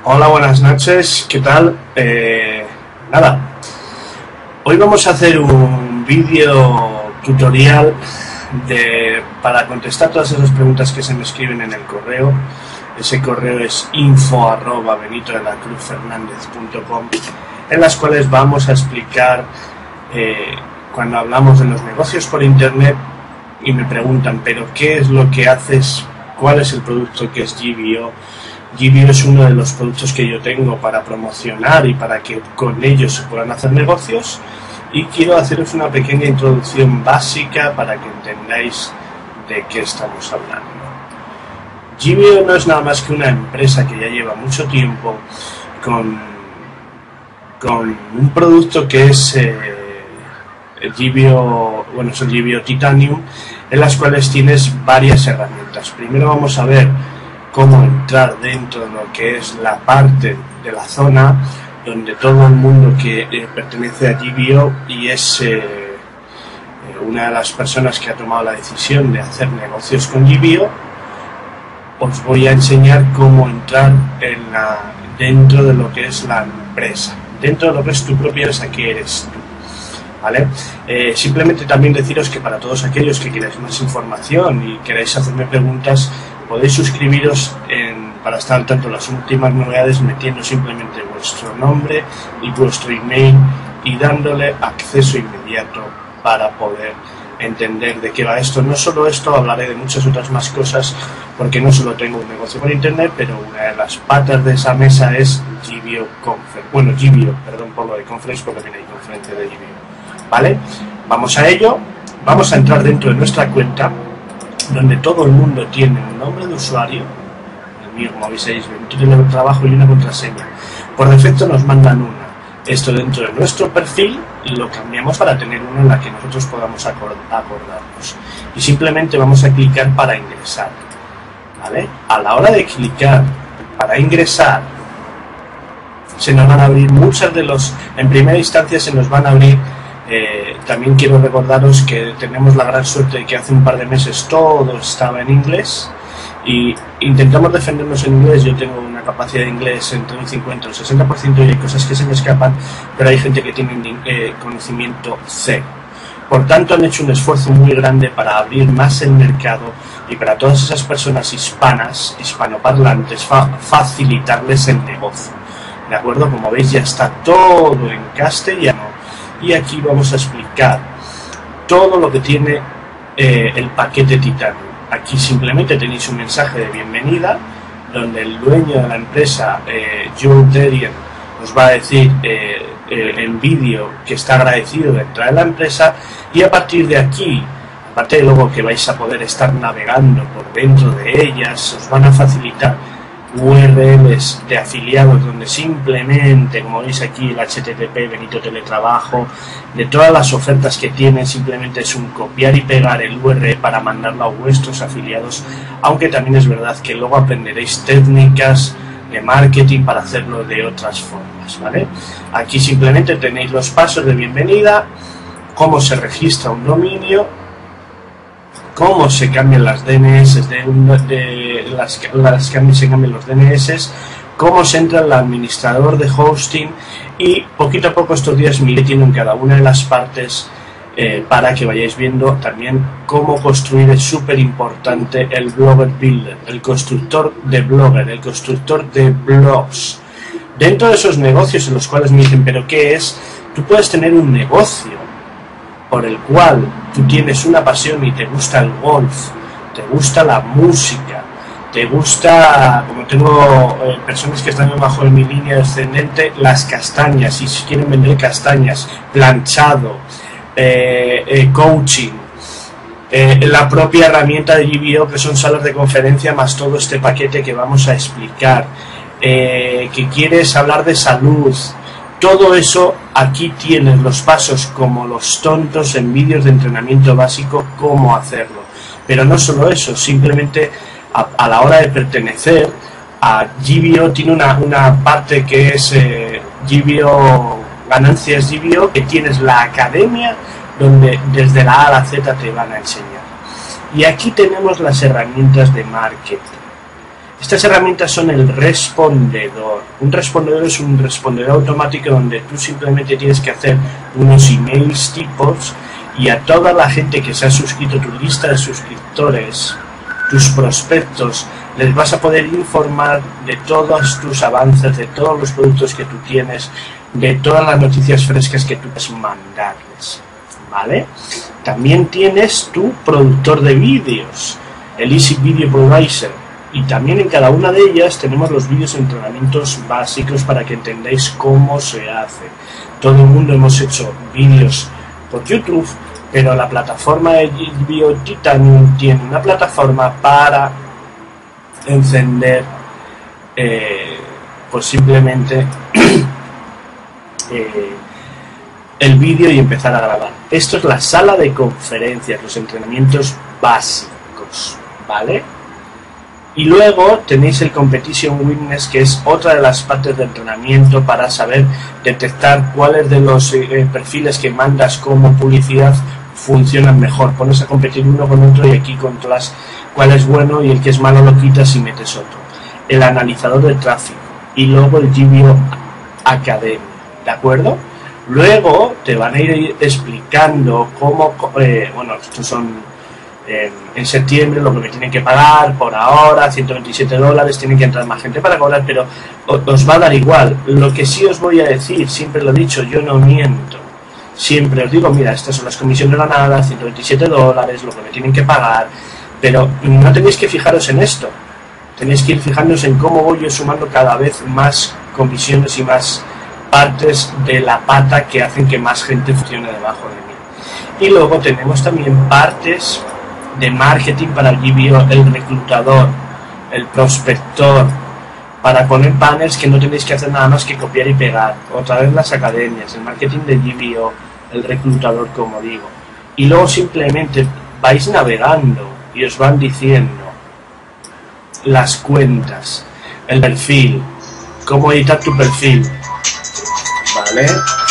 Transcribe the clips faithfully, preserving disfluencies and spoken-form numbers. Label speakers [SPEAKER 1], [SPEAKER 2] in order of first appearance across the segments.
[SPEAKER 1] Hola, buenas noches, ¿qué tal? Eh, nada, hoy vamos a hacer un vídeo tutorial de, para contestar todas esas preguntas que se me escriben en el correo. Ese correo es info arroba benito de la cruz fernández punto com, en las cuales vamos a explicar eh, cuando hablamos de los negocios por internet y me preguntan, pero ¿qué es lo que haces? ¿Cuál es el producto que es G B O? G B O es uno de los productos que yo tengo para promocionar y para que con ellos se puedan hacer negocios, y quiero haceros una pequeña introducción básica para que entendáis de qué estamos hablando. G B O no es nada más que una empresa que ya lleva mucho tiempo con, con un producto que es eh, el G B O, bueno, es el G B O Titanium, en las cuales tienes varias herramientas. Primero vamos a ver cómo entrar dentro de lo que es la parte de la zona donde todo el mundo que eh, pertenece a G B O y es eh, eh, una de las personas que ha tomado la decisión de hacer negocios con G B O, os voy a enseñar cómo entrar en la, dentro de lo que es la empresa, dentro de lo que es tu propia empresa, que eres tú. ¿Vale? Eh, simplemente también deciros que para todos aquellos que queráis más información y queráis hacerme preguntas, podéis suscribiros en, para estar al tanto de las últimas novedades metiendo simplemente vuestro nombre y vuestro email y dándole acceso inmediato para poder entender de qué va esto. No solo esto, hablaré de muchas otras más cosas, porque no solo tengo un negocio por internet, pero una de las patas de esa mesa es G B O Conference. Bueno, G B O, perdón por lo de Conference, porque también hay conferencia de G B O. ¿Vale? Vamos a ello. Vamos a entrar dentro de nuestra cuenta, donde todo el mundo tiene un nombre de usuario, el mío, como veis, un trabajo y una contraseña. Por defecto nos mandan una. Esto dentro de nuestro perfil lo cambiamos para tener una en la que nosotros podamos acordarnos. Y simplemente vamos a clicar para ingresar. ¿Vale? A la hora de clicar para ingresar, se nos van a abrir muchas de los... En primera instancia se nos van a abrir... Eh, también quiero recordaros que tenemos la gran suerte de que hace un par de meses todo estaba en inglés y intentamos defendernos en inglés. Yo tengo una capacidad de inglés entre un cincuenta y un sesenta por ciento y hay cosas que se me escapan, pero hay gente que tiene eh, conocimiento cero. Por tanto, han hecho un esfuerzo muy grande para abrir más el mercado y para todas esas personas hispanas, hispanoparlantes, fa facilitarles el negocio. ¿De acuerdo? Como veis, ya está todo en castellano. Y aquí vamos a explicar todo lo que tiene eh, el paquete Titanium. Aquí simplemente tenéis un mensaje de bienvenida, donde el dueño de la empresa, eh, Joe Derian, os va a decir eh, eh, en vídeo que está agradecido de entrar en la empresa, y a partir de aquí, aparte de luego que vais a poder estar navegando por dentro de ellas, os van a facilitar U R Ls de afiliados donde simplemente, como veis aquí, el H T T P, Benito Teletrabajo, de todas las ofertas que tienen, simplemente es un copiar y pegar el U R L para mandarlo a vuestros afiliados, aunque también es verdad que luego aprenderéis técnicas de marketing para hacerlo de otras formas, ¿vale? Aquí simplemente tenéis los pasos de bienvenida, cómo se registra un dominio, cómo se cambian las D N S de, un, de las, las cambian, se cambian los D N S, cómo se entra el administrador de hosting, y poquito a poco estos días me metiendo en cada una de las partes eh, para que vayáis viendo también cómo construir. Es súper importante el Blogger Builder, el constructor de blogger, el constructor de blogs. Dentro de esos negocios en los cuales me dicen, ¿pero qué es? Tú puedes tener un negocio por el cual tú tienes una pasión y te gusta el golf, te gusta la música, te gusta, como tengo eh, personas que están debajo de mi línea descendente, las castañas, y si quieren vender castañas, planchado, eh, eh, coaching, eh, la propia herramienta de G B O, que son salas de conferencia, más todo este paquete que vamos a explicar, eh, que quieres hablar de salud. Todo eso, aquí tienes los pasos como los tontos en vídeos de entrenamiento básico, cómo hacerlo. Pero no solo eso, simplemente a, a la hora de pertenecer a G B O tiene una, una parte que es eh, G B O, ganancias G B O, que tienes la academia donde desde la A a la Z te van a enseñar. Y aquí tenemos las herramientas de marketing. Estas herramientas son el respondedor. Un respondedor es un respondedor automático donde tú simplemente tienes que hacer unos emails tipos y a toda la gente que se ha suscrito, tu lista de suscriptores, tus prospectos, les vas a poder informar de todos tus avances, de todos los productos que tú tienes, de todas las noticias frescas que tú puedes mandarles, ¿vale? También tienes tu productor de vídeos, el Easy Video Producer, y también en cada una de ellas tenemos los vídeos de entrenamientos básicos para que entendáis cómo se hace. Todo el mundo hemos hecho vídeos por YouTube, pero la plataforma de Video Titanium tiene una plataforma para encender eh, pues simplemente eh, el vídeo y empezar a grabar. Esto es la sala de conferencias, los entrenamientos básicos, ¿vale? Y luego tenéis el Competition Witness, que es otra de las partes de entrenamiento para saber detectar cuáles de los eh, perfiles que mandas como publicidad funcionan mejor. Pones a competir uno con otro y aquí controlas cuál es bueno y el que es malo lo quitas y metes otro. El analizador de tráfico y luego el G B O Academy, ¿de acuerdo? Luego te van a ir explicando cómo, eh, bueno, estos son eh, en septiembre lo que me tienen que pagar por ahora, ciento veintisiete dólares, tienen que entrar más gente para cobrar, pero os va a dar igual. Lo que sí os voy a decir, siempre lo he dicho, yo no miento. Siempre os digo, mira, estas son las comisiones ganadas, ciento veintisiete dólares, lo que me tienen que pagar, pero no tenéis que fijaros en esto. Tenéis que ir fijándoos en cómo voy yo sumando cada vez más comisiones y más partes de la pata que hacen que más gente funcione debajo de mí. Y luego tenemos también partes de marketing para el G B O, el reclutador, el prospector, para poner banners que no tenéis que hacer nada más que copiar y pegar. Otra vez las academias, el marketing de G B O, el reclutador, como digo. Y luego simplemente vais navegando y os van diciendo las cuentas, el perfil, cómo editar tu perfil, ¿vale?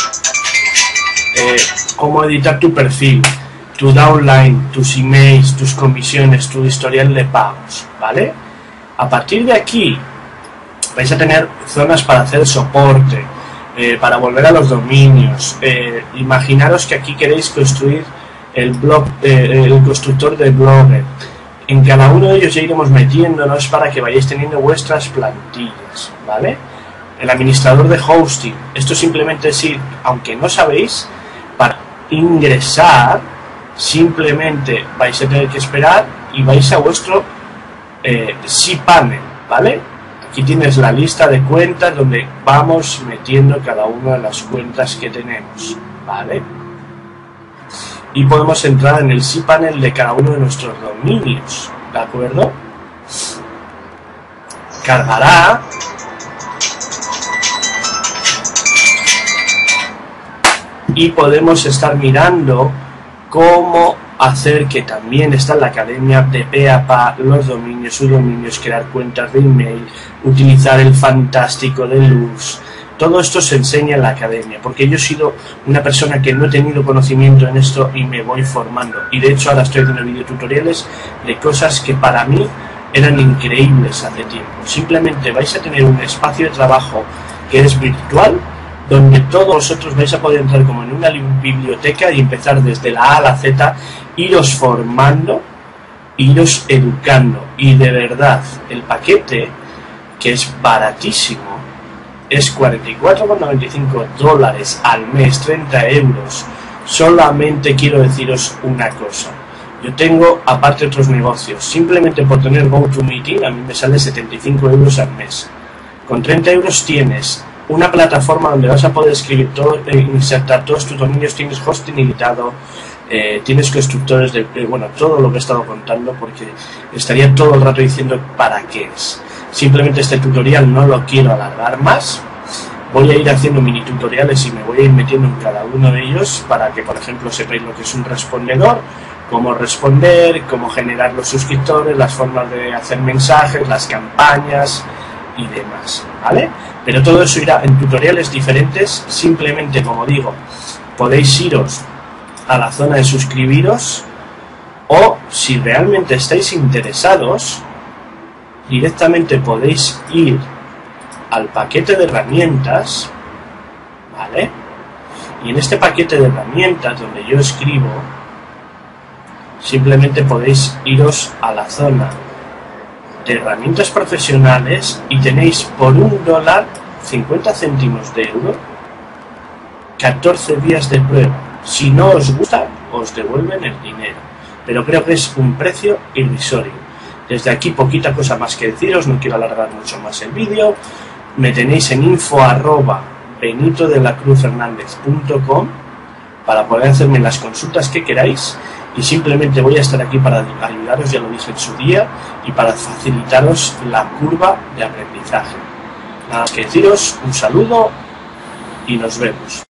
[SPEAKER 1] Eh, cómo editar tu perfil, tu downline, tus emails, tus comisiones, tu historial de pagos, ¿vale? A partir de aquí vais a tener zonas para hacer soporte, eh, para volver a los dominios. Eh, imaginaros que aquí queréis construir el blog, eh, el constructor de Blogger. En cada uno de ellos ya iremos metiéndonos para que vayáis teniendo vuestras plantillas, ¿vale? El administrador de hosting. Esto simplemente es ir, aunque no sabéis, para ingresar, simplemente vais a tener que esperar y vais a vuestro eh, cPanel, ¿vale? Aquí tienes la lista de cuentas donde vamos metiendo cada una de las cuentas que tenemos, ¿vale? Y podemos entrar en el cPanel de cada uno de nuestros dominios, ¿de acuerdo? Cargará. Y podemos estar mirando cómo hacer que también está en la academia de pe a pa los dominios, subdominios, crear cuentas de email, utilizar el fantástico de luz. Todo esto se enseña en la academia, porque yo he sido una persona que no he tenido conocimiento en esto y me voy formando. Y de hecho ahora estoy haciendo videotutoriales de cosas que para mí eran increíbles hace tiempo. Simplemente vais a tener un espacio de trabajo que es virtual, donde todos vosotros vais a poder entrar como en una biblioteca y empezar desde la A a la Z, iros formando, iros educando. Y de verdad, el paquete, que es baratísimo, es cuarenta y cuatro con noventa y cinco dólares al mes, treinta euros. Solamente quiero deciros una cosa. Yo tengo aparte otros negocios. Simplemente por tener GoToMeeting a mí me sale setenta y cinco euros al mes. Con treinta euros tienes una plataforma donde vas a poder escribir todo, eh, insertar todos tus dominios, tienes hosting ilimitado, eh, tienes constructores de, eh, bueno, todo lo que he estado contando, porque estaría todo el rato diciendo para qué es. Simplemente este tutorial no lo quiero alargar más. Voy a ir haciendo mini tutoriales y me voy a ir metiendo en cada uno de ellos para que, por ejemplo, sepáis lo que es un respondedor, cómo responder, cómo generar los suscriptores, las formas de hacer mensajes, las campañas y demás, ¿vale? Pero todo eso irá en tutoriales diferentes. Simplemente, como digo, podéis iros a la zona de suscribiros, o si realmente estáis interesados, directamente podéis ir al paquete de herramientas, ¿vale? Y en este paquete de herramientas donde yo escribo, simplemente podéis iros a la zona de herramientas profesionales y tenéis por un dólar cincuenta céntimos de euro catorce días de prueba. Si no os gusta, os devuelven el dinero, pero creo que es un precio irrisorio. Desde aquí poquita cosa más que deciros, no quiero alargar mucho más el vídeo. Me tenéis en info arroba benito de la cruz hernández punto com para poder hacerme las consultas que queráis, y simplemente voy a estar aquí para ayudaros, ya lo dije en su día, y para facilitaros la curva de aprendizaje. Nada más que deciros, un saludo y nos vemos.